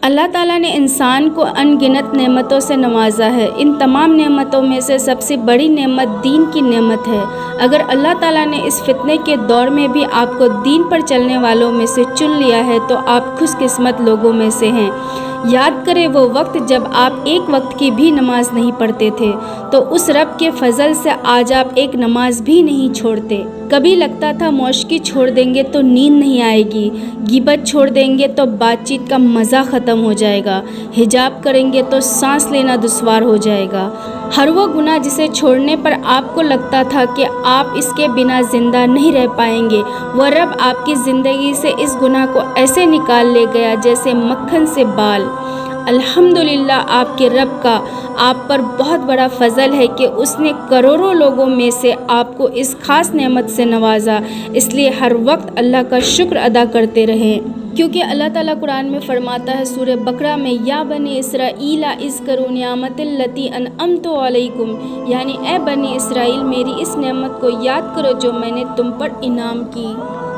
अल्लाह ताला ने इंसान को अनगिनत नेमतों से नवाजा है। इन तमाम नेमतों में से सबसे बड़ी नेमत दीन की नेमत है। अगर अल्लाह ताला ने इस फितने के दौर में भी आपको दीन पर चलने वालों में से चुन लिया है तो आप खुशकिस्मत लोगों में से हैं। याद करें वो वक्त जब आप एक वक्त की भी नमाज नहीं पढ़ते थे, तो उस रब के फजल से आज आप एक नमाज भी नहीं छोड़ते। कभी लगता था मौशकी छोड़ देंगे तो नींद नहीं आएगी, गिबत छोड़ देंगे तो बातचीत का मज़ा ख़त्म हो जाएगा, हिजाब करेंगे तो सांस लेना दुश्वार हो जाएगा। हर वो गुनाह जिसे छोड़ने पर आपको लगता था कि आप इसके बिना ज़िंदा नहीं रह पाएंगे, वह रब आपकी ज़िंदगी से इस गुनाह को ऐसे निकाल ले गया जैसे मक्खन से बाल। अल्हम्दुलिल्लाह, आपके रब का आप पर बहुत बड़ा फ़ज़ल है कि उसने करोड़ों लोगों में से आपको इस ख़ास नेमत से नवाजा। इसलिए हर वक्त अल्लाह का शुक्र अदा करते रहें, क्योंकि अल्लाह ताला कुरान में फ़रमाता है सूरह बकरा में, या बनी इसराईला इज़्करू नियामतिल्लती अनअमतु अलैकुम, यानी ए बनी इसराइल मेरी इस नेमत को याद करो जो मैंने तुम पर इनाम की।